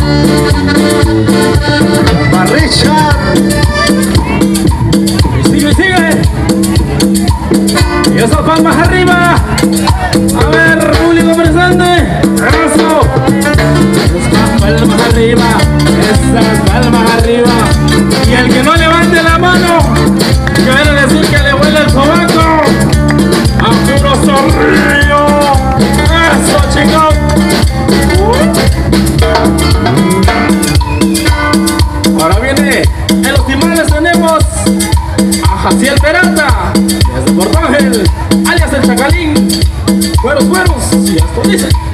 Richard. Y sigue. Y esas palmas arriba. A ver, público presente. Eso. Esas palmas arriba. Esas palmas arriba. Y el que no levante la mano, quiere decir que le huele el sobaco. A puro zorrillo. Eso, chicos. Ahora viene, en los timales tenemos a Jaciel Peralta, desde Porto Ángel, alias el Chacalín. Cueros, y esto dice.